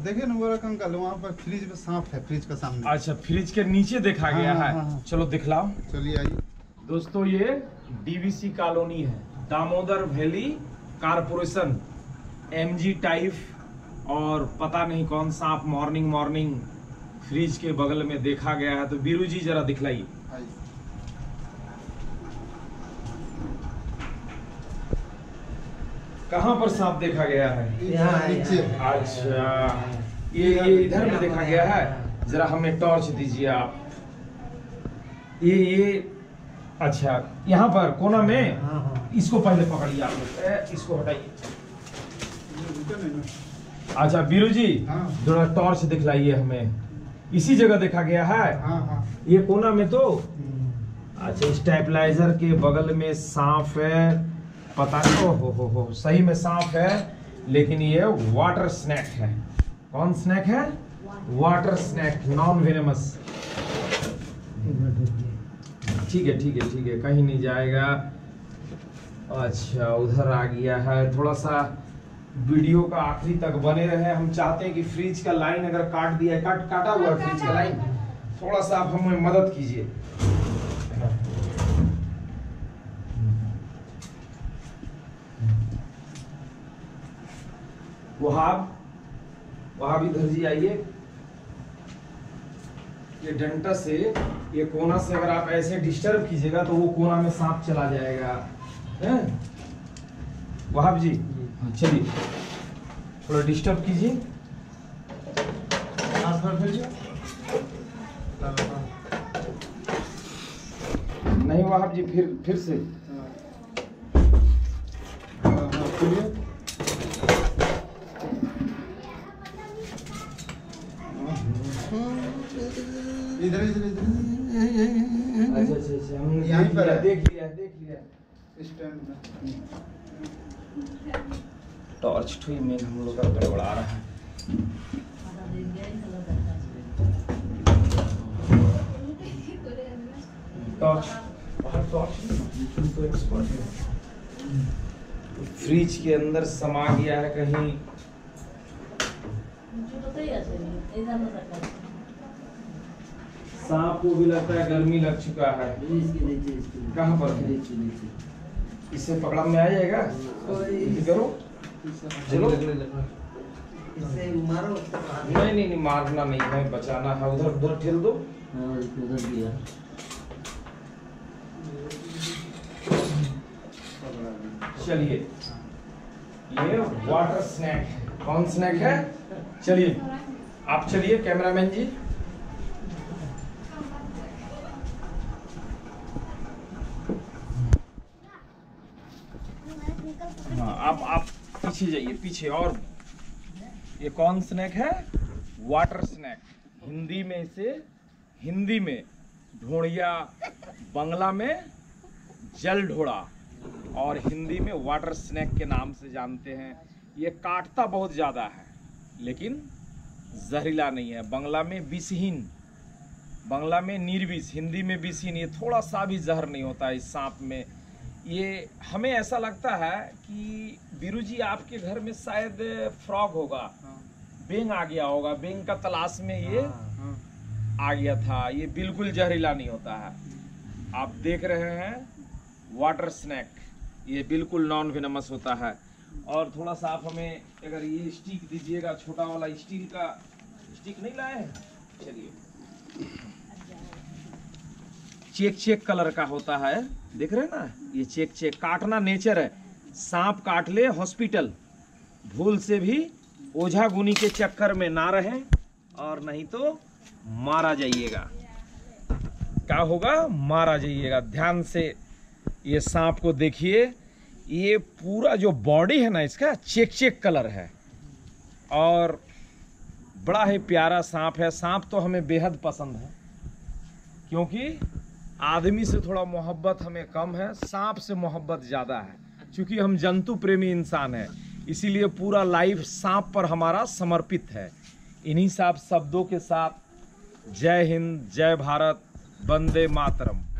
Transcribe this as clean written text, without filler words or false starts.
देखिए ना वो अंकल, वहाँ पर फ्रिज में सांप है, फ्रिज का सामने। अच्छा, फ्रिज के नीचे देखा गया है। चलो दिखलाओ। चलिए आइए दोस्तों, ये डीवीसी कॉलोनी है, Damodar valley corporation, MG type, और पता नहीं कौन सांप मॉर्निंग फ्रिज के बगल में देखा गया है। तो बीरू जी जरा दिखलाइए। कहाँ पर सांप देखा गया है? नीचे। अच्छा, ये इधर में देखा गया है। जरा हमें टॉर्च दीजिए आप। ये अच्छा, यहाँ पर कोना में। इसको पहले पकड़िए आप लोग, इसको हटाइए। अच्छा बीरू जी, थोड़ा टॉर्च दिखलाइए हमें। इसी जगह देखा गया है। ये कोना में तो। अच्छा, स्टेबलाइजर के बगल में सांप है। पता नहीं, हो सही में सांप है, लेकिन ये वाटर स्नैक है। कौन स्नैक है? Water snake, non venomous. ठीक है, कहीं नहीं जाएगा। अच्छा, उधर आ गया है। थोड़ा सा वीडियो का आखिरी तक बने रहे। हम चाहते हैं कि फ्रिज का लाइन अगर काट दिया, काटा हुआ फ्रिज का लाइन, थोड़ा सा आप हमें मदद कीजिए। वहां भी इधर जी आइए। ये डंटा से, ये कोना से अगर आप ऐसे डिस्टर्ब कीजिएगा तो वो कोना में सांप चला जाएगा। वहाब जी, चलिए थोड़ा डिस्टर्ब कीजिए। नहीं वहाब जी, फिर से। इधर अच्छा, हम यहीं पर देख लिया। स्टैंड में टॉर्च ठुई में हम लोग का गड़बड़ा रहा है। टॉर्च तो एक्सपर्ट है। फ्रिज के अंदर समा गया है कहीं। सांप को भी लगता है गर्मी लग चुका है। कहाँ पर है? इससे पकड़ा में आ जाएगा। करो, चलो। इससे मारो। नहीं, मारना नहीं है, बचाना है। उधर ठेल दो। उधर दिया। चलिए, ये वाटर स्नैक है। कौन स्नैक है? चलिए आप चलिए, कैमरामैन जी। हाँ, आप पीछे जाइए, पीछे। और ये कौन स्नैक है? Water snack. हिंदी में ढोड़िया, बांग्ला में जल ढोड़ा, और हिंदी में वाटर स्नैक के नाम से जानते हैं। ये काटता बहुत ज़्यादा है, लेकिन जहरीला नहीं है। बांग्ला में विषहीन, बांग्ला में निर्विष, हिंदी में विषहीन। ये थोड़ा सा भी जहर नहीं होता है इस सांप में। ये हमें ऐसा लगता है कि बीरू जी आपके घर में शायद फ्रॉग होगा, बेंग आ गया होगा, बेंग का तलाश में ये आ गया था। ये बिल्कुल जहरीला नहीं होता है। आप देख रहे हैं वाटर स्नैक, ये बिल्कुल नॉन वेनमस होता है। और थोड़ा सा आप हमें अगर ये स्टिक दीजिएगा, छोटा वाला स्टील का स्टिक नहीं लाए हैं? चलिए, चेक कलर का होता है, देख रहे हैं ना? ये चेक काटना नेचर है। सांप काट ले हॉस्पिटल, भूल से भी ओझा गुनी के चक्कर में ना रहे, और नहीं तो मारा जाइएगा। क्या होगा? मारा जाइएगा। ध्यान से ये सांप को देखिए। ये पूरा जो बॉडी है ना इसका, चेक कलर है, और बड़ा ही प्यारा सांप है। सांप तो हमें बेहद पसंद है, क्योंकि आदमी से थोड़ा मोहब्बत हमें कम है, सांप से मोहब्बत ज़्यादा है। क्योंकि हम जंतु प्रेमी इंसान हैं, इसीलिए पूरा लाइफ सांप पर हमारा समर्पित है। इन्हीं सब शब्दों के साथ जय हिंद, जय भारत, वंदे मातरम।